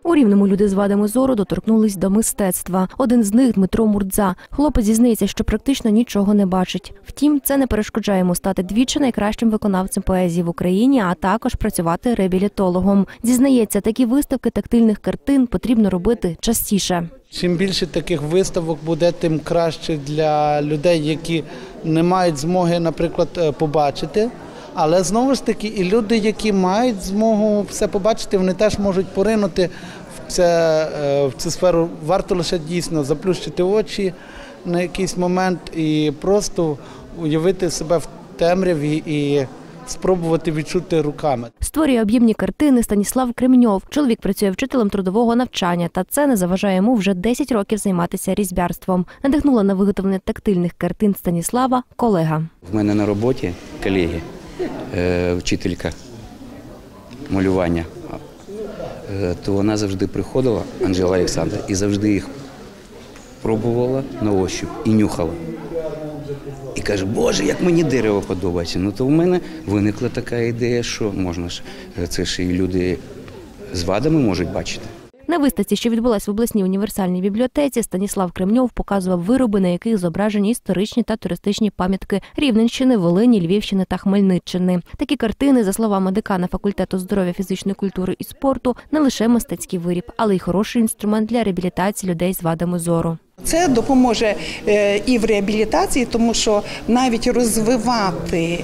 У Рівному люди з вадами зору доторкнулись до мистецтва. Один з них – Дмитро Мурдза. Хлопець зізнається, що практично нічого не бачить. Втім, це не перешкоджає йому стати двічі найкращим виконавцем поезії в Україні, а також працювати реабілітологом. Зізнається, такі виставки тактильних картин потрібно робити частіше. Чим більше таких виставок буде, тим краще для людей, які не мають змоги, наприклад, побачити. Але знову ж таки і люди, які мають змогу все побачити, вони теж можуть поринути в цю сферу. Варто лише дійсно заплющити очі на якийсь момент і просто уявити себе в темряві і спробувати відчути руками. Створює об'ємні картини Станіслав Кремньов. Чоловік працює вчителем трудового навчання, та це не заважає йому вже 10 років займатися різьбярством. Надихнула на виготовлення тактильних картин Станіслава колега. В мене на роботі колеги, вчителька малювання, то вона завжди приходила, Анжела Олександра, і завжди їх пробувала на ощупь і нюхала. І каже, Боже, як мені дерево подобається. Ну то в мене виникла така ідея, що можна ж, це ж і люди з вадами можуть бачити. На виставці, що відбулась в обласній універсальній бібліотеці, Станіслав Кремньов показував вироби, на яких зображені історичні та туристичні пам'ятки Рівненщини, Волині, Львівщини та Хмельниччини. Такі картини, за словами декана факультету здоров'я, фізичної культури і спорту, не лише мистецький виріб, але й хороший інструмент для реабілітації людей з вадами зору. Це допоможе і в реабілітації, тому що навіть розвивати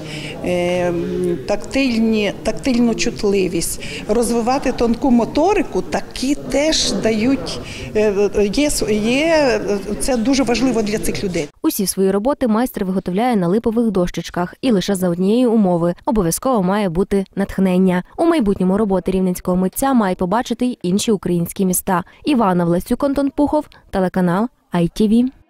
тактильну чутливість, розвивати тонку моторику, такі теж дають, це дуже важливо для цих людей. Усі свої роботи майстер виготовляє на липових дощечках і лише за однієї умови – обов'язково має бути натхнення. У майбутньому роботи рівненського митця мають побачити й інші українські міста. Івана Власюк, Антон Пухов, телеканал ITV.